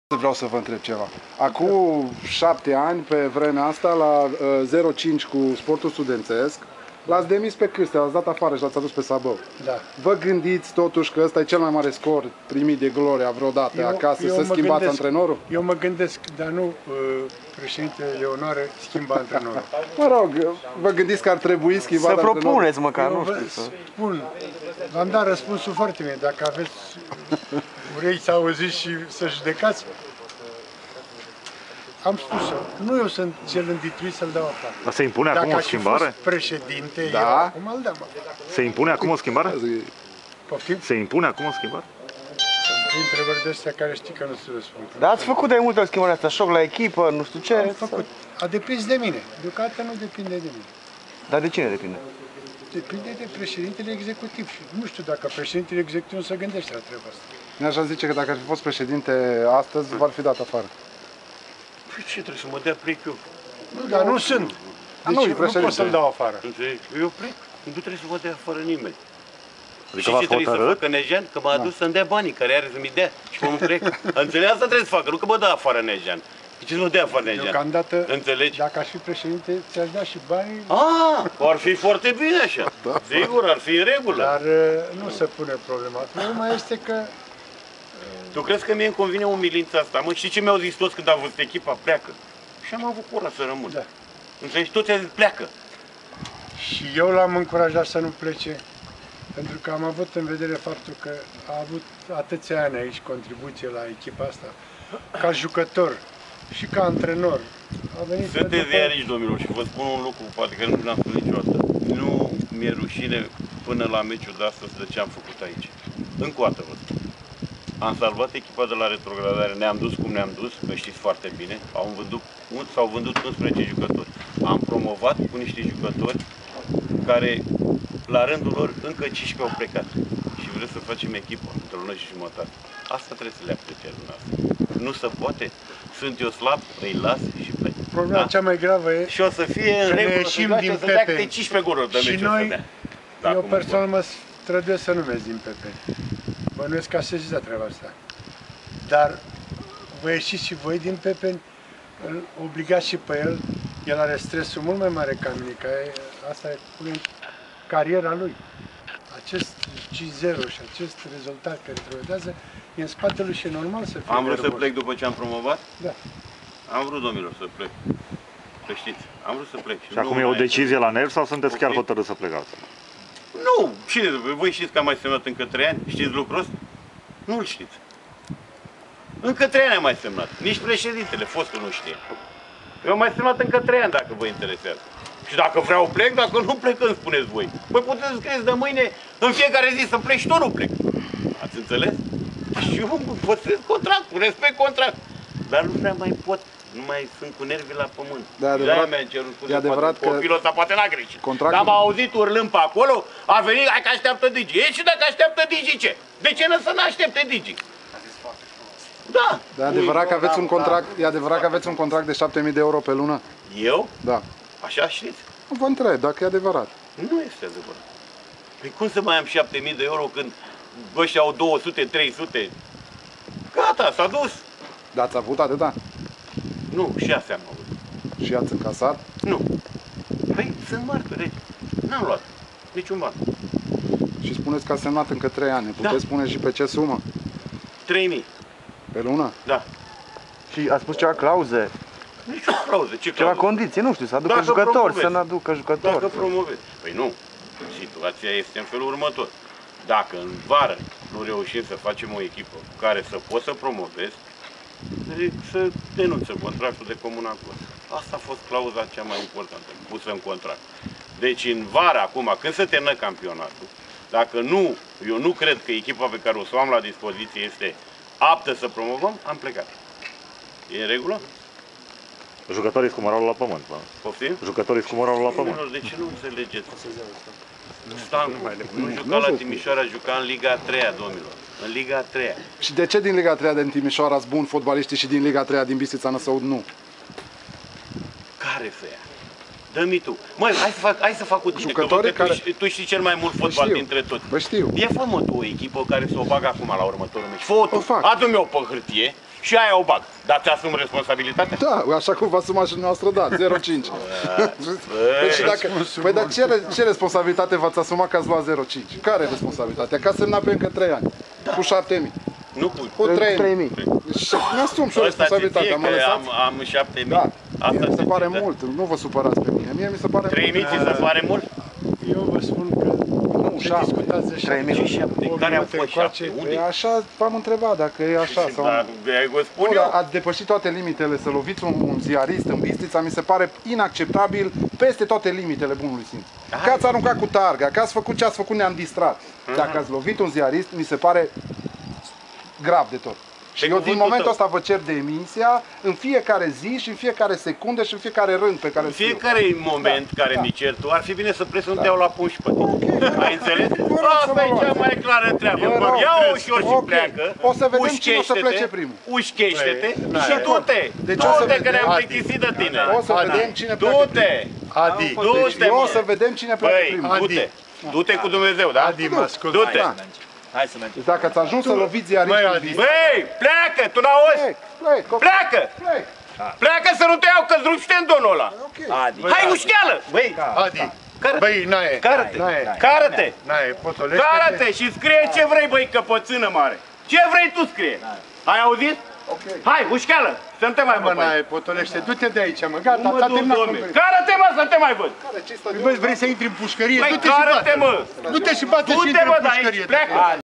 Vreau să vă întreb ceva. Acum 7 ani, pe vremea asta, la 0-5 cu Sportul Studențesc, l-ați demis pe Cârstea, l-ați dat afară și l-ați adus pe Sabău. Da. Vă gândiți totuși că ăsta e cel mai mare scor primit de Gloria vreodată acasă, să schimbați antrenorul? Eu mă gândesc, dar nu președintele Leonoare schimba antrenorul. Mă rog, vă gândiți că ar trebui schimbat antrenorul? Să propuneți măcar, nu știu. Spun, v-am dat răspunsul foarte bine. Dacă aveți urechi să auziți și să judecați, am spus-o. Nu eu sunt cel îndituit să-l dau afară. Dar se impune acum o schimbare? Dacă președinte, da. eu acum îl dăm. Se impune acum o schimbare? Poftim? Se impune acum o schimbare? Sunt întrebări de astea care știi că nu se răspund. Dar ați făcut de multe schimbări astea, șoc la echipă, nu știu ce. Am făcut. A depins de mine. Deocamdată nu depinde de mine. Dar de cine depinde? Depinde de președintele executiv. Și nu știu dacă președintele executiv nu se gândește la treaba asta. Mi-aș zice că dacă ar fi fost președinte astăzi, v-ar fi dat afară. Păi ce, trebuie să mă dea plec eu? Nu, dar nu sunt. Deci nu pot să-l dau afară. Eu plec. Nu trebuie să mă dea afară nimeni. Adică și ce trebuie să facă Nejean? Că m-a adus să-mi dea banii care are să mi dea și mă plec. Înțelegi? Asta trebuie să facă, nu că mă dă afară Nejean. De ce să mă dea afară Nejean? Deocamdată, înțelegi? Dacă aș fi președinte, ți-aș da și banii. Ar fi foarte bine așa. Sigur, ar fi în regulă. Dar nu se pune problema. Problema este că... Tu crezi că mie îmi convine umilința asta? Mă, știi ce mi-au zis toți când au văzut echipa? Pleacă. Și am avut curaj să rămân. Da. Înțelegi? Toți au zis pleacă. Și eu l-am încurajat să nu plece, pentru că am avut în vedere faptul că a avut atâția ani aici contribuție la echipa asta, ca jucător și ca antrenor. Sunteți realiști, domnilor, și vă spun un lucru, poate că nu l-am spus niciodată. Nu mi-e rușine până la meciul de astăzi de ce am făcut aici. Încă o dată vă spun. Am salvat echipa de la retrogradare, ne-am dus cum ne-am dus, că știți foarte bine. S-au vândut 11 jucători. Am promovat cu niște jucători care, la rândul lor, încă 15 au plecat. Și vreau să facem echipă într-o lună și jumătate. Asta trebuie să le apreciez dumneavoastră. Nu se poate. Sunt eu slab, îi las și plec. Problema cea mai gravă e și o să fie în regulă, să dea câte 15 goluri de meci. Și noi, eu personal mă străduiesc să nu merg din PP. Bănuiesc că a sezizat treaba asta. Dar vă ieșiți și voi din PP, îl obligați și pe el. El are stresul mult mai mare ca mine, că asta e cariera lui. Acest G0 și acest rezultat care trădează e în spatele lui și e normal să fie. Am vrut să plec după ce am promovat? Da. Am vrut, domnilor, să plec. Să știți, am vrut să plec. Și acum e o decizie la nervi sau sunteți chiar hotărâți să plecați? Nu, cine? Voi știți că am mai semnat încă 3 ani? Știți lucrul ăsta? Nu-l știți. Încă 3 ani am mai semnat. Nici președintele, fostul nu știe. Eu am mai semnat încă 3 ani, dacă vă interesează. Și dacă vreau plec, dacă nu plec, îmi spuneți voi. Păi puteți să scrieți de mâine, în fiecare zi să plec și tot nu plec. Ați înțeles? Și eu păstrez contractul, respect contract. Dar nu prea mai pot. Nu mai sunt cu nervii la pământ. E adevărat că copilul ăsta poate n-a greșit. Contractul... Dar m-a auzit urlând pe acolo, a venit, hai că așteaptă Digi. E și dacă așteaptă Digi, ce? De ce nu să nu aștepte Digi? Da. E adevărat că aveți un contract, e adevărat că aveți un contract de 7.000 de euro pe lună? Eu? Da. Așa știți? Vă întreb dacă e adevărat. Nu este adevărat. Păi cum să mai am 7.000 de euro când ăștia au 200, 300? Gata, s-a dus. Dar ați avut atâta? Nu, 6 am avut. Și ați încasat? Nu. Păi sunt martori, n-am luat niciun ban. Și spuneți că ați semnat încă 3 ani. Puteți spune și pe ce sumă? 3.000. Pe lună? Da. Și ați spus ceva clauze? Nici o clauză. Ce ceva condiții, nu știu, să aducă jucători, să ne aducă jucători. Dacă promovezi. Păi nu. Situația este în felul următor. Dacă în vară nu reușim să facem o echipă cu care să pot să promovez, să denunță contractul de comun acord. Asta a fost clauza cea mai importantă pusă în contract. Deci în vara, acum, când se termină campionatul, dacă nu, eu nu cred că echipa pe care o să o am la dispoziție este aptă să promovăm, am plecat. E în regulă? Jucătorii cu moralul la pământ. Poftim? Jucătorii cu moralul la pământ. De ce nu înțelegeți? Nu juca la Timișoara, juca în Liga 3, domnilor. În Liga 3. Și de ce din Liga 3 din Timișoara sunt buni fotbaliștii și din Liga 3 din Bistrița Năsăud nu? Care să ia? Dă-mi tu. Măi, hai să fac cu tine, jucătorii că tu știi cel mai mult fotbal dintre toți. Bă, știu. Ia fă-mă tu o echipă care să o bag acum la următorul meci. Fă-o tu. Adu-mi-o pe hârtie și aia o bag. Dar ți-asumi responsabilitatea? Da, așa cum vă asumați și dumneavoastră, da, 0,5. Păi, și dacă, păi dar ce responsabilitate v-ați asumat că ați luat 0,5? Care e responsabilitatea? Că ați semnat pe încă 3 ani, cu 7.000. Nu cu... Cu 3.000. 3.000. Și mi-asum și o Ăsta ți responsabilitate. că Mă lăsați? am 7.000. Da. Asta Mie mi se ți pare zic, mult, nu vă supărați pe mine. Mie mi se pare 3.000 mult. ți se pare mult? Eu vă spun că nu discutați de 3.000. Care au fost 7? Unde? E așa, v-am întrebat dacă e așa sau nu. Dar vă spun Nu, dar eu. ați depășit toate limitele, să loviți un ziarist în Bistrița, mi se pare inacceptabil peste toate limitele bunului simț. Că ați aruncat cu targa, că ați făcut ce ați făcut, ne-am distrat. Dacă ați lovit un ziarist, mi se pare grav de tot. Și eu din cuvântul momentul tău. ăsta vă cer demisia în fiecare zi și în fiecare secundă și în fiecare rând pe care În scriu. fiecare moment care mi cer tu, ar fi bine să pleci să nu te iau la pun și pe tine. Ai înțeles? Vă rog să Asta mă e cea luați. mai clară treabă. Vă rog, Ia ușor și ok. pleacă. O să vedem cine o să ușchește-te, plece primul. Ușchește-te Păi, și n-ai. du-te. Deci o să Du-te că vedem. ne-am Adi. plictisit de tine. O să vedem cine pleacă Du-te. Adi, Du-te, Eu o mă. să vedem cine pleacă Băi, primul. du-te. Du-te cu Dumnezeu, da? Adi, mă ascult. Du-te. Da. Hai să mergem. Deci dacă ați ajuns să loviți ziariști Băi, în Adi. Bistrița, Băi, pleacă, tu n-auzi? plec, Pleacă! plec. Pleacă să nu te iau, că-ți rupi tendonul ăla. Ok. Adi. Hai, ușcheală! Băi, Adi, Care- băi, n-aie, cară-te! n-aie, Cară-te! n-aie, potolește-te. Cară-te și scrie ce vrei, băi, căpățână mare. Ce vrei tu scrie? Ai auzit? Hai, ușcheală, să nu te mai Mă, văd. n-aie, potolește, du-te de aici, mă, gata, Mă s-a duc, terminat domne. conferința. Cară-te, mă, să nu te mai văd. Care, ce stadion? Băi, vrei să intri în pușcărie? Băi, Du-te și cară-te, bate. mă. Du-te și bate și Du-te, intri mă, în de aici, pușcărie. pleacă.